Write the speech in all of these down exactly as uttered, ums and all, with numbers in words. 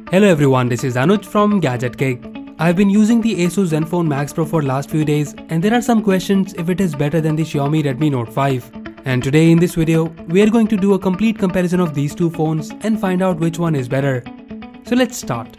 Hello everyone, this is Anuj from Gadget Cake. I've been using the Asus Zenfone Max Pro for last few days and there are some questions if it is better than the Xiaomi Redmi Note five. And today in this video, we are going to do a complete comparison of these two phones and find out which one is better. So let's start.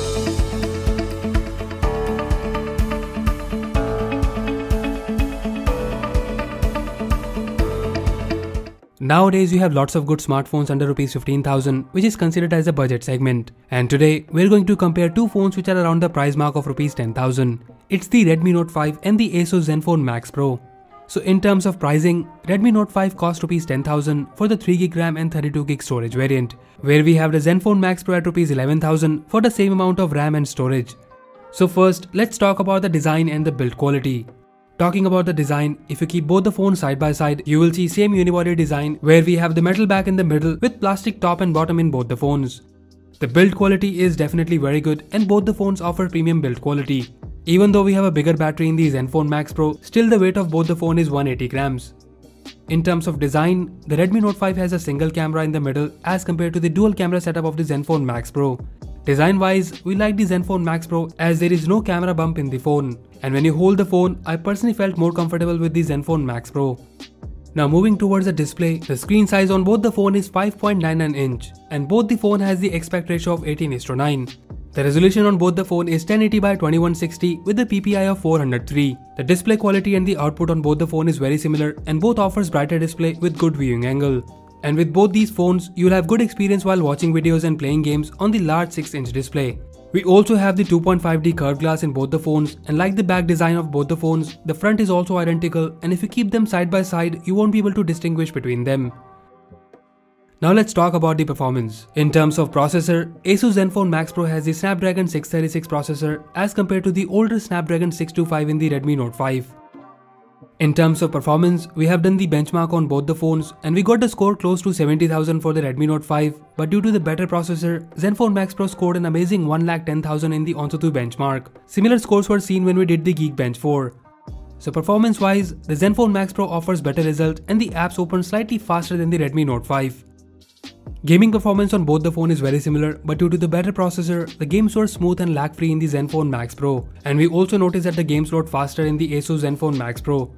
Nowadays, you have lots of good smartphones under rupees fifteen thousand, which is considered as a budget segment. And today, we're going to compare two phones which are around the price mark of rupees ten thousand. It's the Redmi Note five and the Asus Zenfone Max Pro. So in terms of pricing, Redmi Note five costs rupees ten thousand for the three gig RAM and thirty-two gig storage variant, where we have the Zenfone Max Pro at rupees eleven thousand for the same amount of RAM and storage. So first, let's talk about the design and the build quality. Talking about the design, if you keep both the phones side by side, you will see same unibody design where we have the metal back in the middle with plastic top and bottom in both the phones. The build quality is definitely very good and both the phones offer premium build quality. Even though we have a bigger battery in the Zenfone Max Pro, still the weight of both the phone is one hundred eighty grams. In terms of design, the Redmi Note five has a single camera in the middle as compared to the dual camera setup of the Zenfone Max Pro. Design wise, we like the Zenfone Max Pro as there is no camera bump in the phone. And when you hold the phone, I personally felt more comfortable with the Zenfone Max Pro. Now moving towards the display, the screen size on both the phone is five point nine nine inch and both the phone has the aspect ratio of eighteen is to nine. The resolution on both the phone is ten eighty by twenty-one sixty with the P P I of four hundred three. The display quality and the output on both the phone is very similar and both offers brighter display with good viewing angle. And with both these phones, you'll have good experience while watching videos and playing games on the large six inch display. We also have the two point five D curved glass in both the phones, and like the back design of both the phones, the front is also identical, and if you keep them side by side, you won't be able to distinguish between them. Now let's talk about the performance. In terms of processor, Asus Zenfone Max Pro has the Snapdragon six thirty-six processor as compared to the older Snapdragon six twenty-five in the Redmi Note five. In terms of performance, we have done the benchmark on both the phones and we got the score close to seventy thousand for the Redmi Note five, but due to the better processor, Zenfone Max Pro scored an amazing one lakh ten thousand in the Antutu benchmark. Similar scores were seen when we did the Geekbench four. So performance wise, the Zenfone Max Pro offers better result and the apps open slightly faster than the Redmi Note five. Gaming performance on both the phone is very similar, but due to the better processor, the games were smooth and lag free in the Zenfone Max Pro, and we also noticed that the games load faster in the Asus Zenfone Max Pro.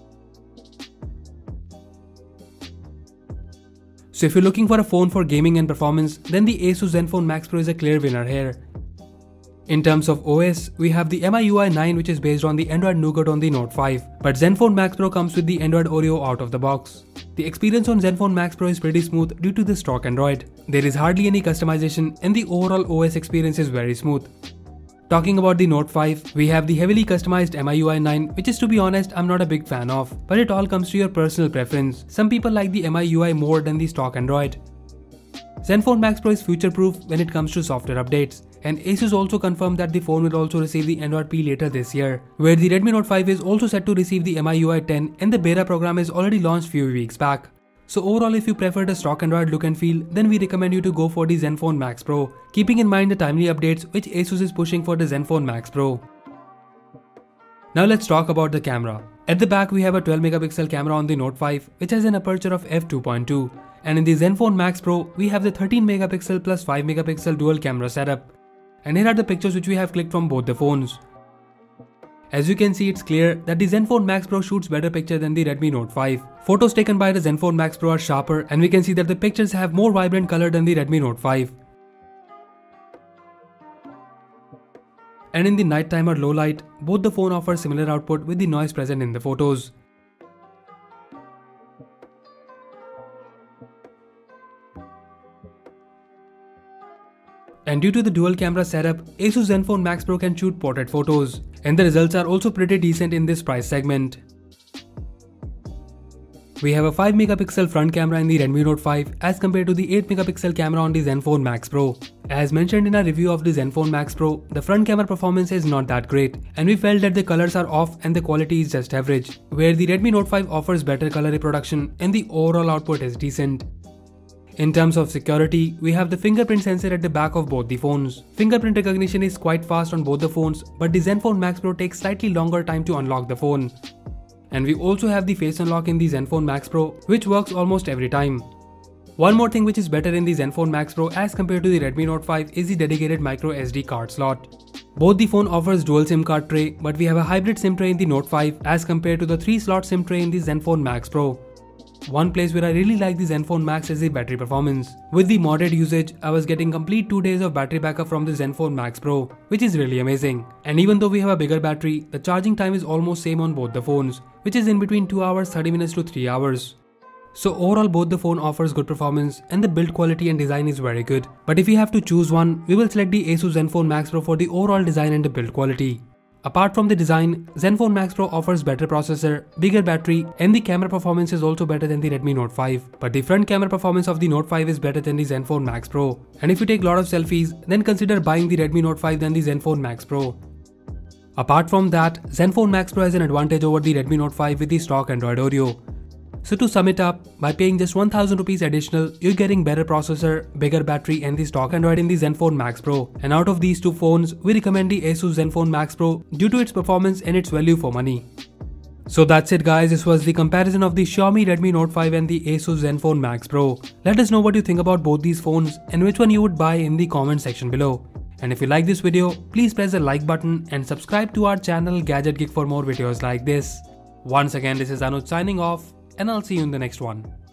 So if you're looking for a phone for gaming and performance, then the Asus Zenfone Max Pro is a clear winner here. In terms of O S, we have the M I U I nine which is based on the Android Nougat on the Note five, but Zenfone Max Pro comes with the Android Oreo out of the box. The experience on Zenfone Max Pro is pretty smooth due to the stock Android. There is hardly any customization and the overall O S experience is very smooth. Talking about the Note five, we have the heavily customized M I U I nine, which is to be honest I'm not a big fan of, but it all comes to your personal preference. Some people like the M I U I more than the stock Android. Zenfone Max Pro is future-proof when it comes to software updates, and Asus also confirmed that the phone will also receive the Android P later this year, where the Redmi Note five is also set to receive the M I U I ten and the beta program is already launched few weeks back. So overall, if you prefer the stock Android look and feel, then we recommend you to go for the Zenfone Max Pro, keeping in mind the timely updates which Asus is pushing for the Zenfone Max Pro. Now let's talk about the camera. At the back we have a twelve megapixel camera on the Note five which has an aperture of f two point two, and in the Zenfone Max Pro we have the thirteen megapixel plus five megapixel dual camera setup. And here are the pictures which we have clicked from both the phones. As you can see, it's clear that the Zenfone Max Pro shoots better picture than the Redmi Note five. Photos taken by the Zenfone Max Pro are sharper and we can see that the pictures have more vibrant color than the Redmi Note five. And in the nighttime or low light, both the phone offer similar output with the noise present in the photos. And due to the dual camera setup, Asus Zenfone Max Pro can shoot portrait photos, and the results are also pretty decent in this price segment. We have a five megapixel front camera in the Redmi Note five as compared to the eight megapixel camera on the Zenfone Max Pro. As mentioned in our review of the Zenfone Max Pro, the front camera performance is not that great, and we felt that the colors are off and the quality is just average, where the Redmi Note five offers better color reproduction and the overall output is decent. In terms of security, we have the fingerprint sensor at the back of both the phones. Fingerprint recognition is quite fast on both the phones, but the Zenfone Max Pro takes slightly longer time to unlock the phone. And we also have the face unlock in the Zenfone Max Pro, which works almost every time. One more thing which is better in the Zenfone Max Pro as compared to the Redmi Note five is the dedicated micro S D card slot. Both the phone offers dual SIM card tray, but we have a hybrid SIM tray in the Note five as compared to the three slot SIM tray in the Zenfone Max Pro. One place where I really like the Zenfone Max is the battery performance. With the modded usage, I was getting complete two days of battery backup from the Zenfone Max Pro, which is really amazing. And even though we have a bigger battery, the charging time is almost same on both the phones, which is in between two hours thirty minutes to three hours. So overall both the phone offers good performance and the build quality and design is very good. But if we have to choose one, we will select the Asus Zenfone Max Pro for the overall design and the build quality. Apart from the design, Zenfone Max Pro offers better processor, bigger battery, and the camera performance is also better than the Redmi Note five. But the front camera performance of the Note five is better than the Zenfone Max Pro. And if you take a lot of selfies, then consider buying the Redmi Note five than the Zenfone Max Pro. Apart from that, Zenfone Max Pro has an advantage over the Redmi Note five with the stock Android Oreo. So to sum it up, by paying just one thousand rupees additional, you're getting better processor, bigger battery and the stock Android in the Zenfone Max Pro. And out of these two phones, we recommend the Asus Zenfone Max Pro due to its performance and its value for money. So that's it guys, this was the comparison of the Xiaomi Redmi Note five and the Asus Zenfone Max Pro. Let us know what you think about both these phones and which one you would buy in the comment section below. And if you like this video, please press the like button and subscribe to our channel Gadget Geek for more videos like this. Once again, this is Anuj signing off, and I'll see you in the next one.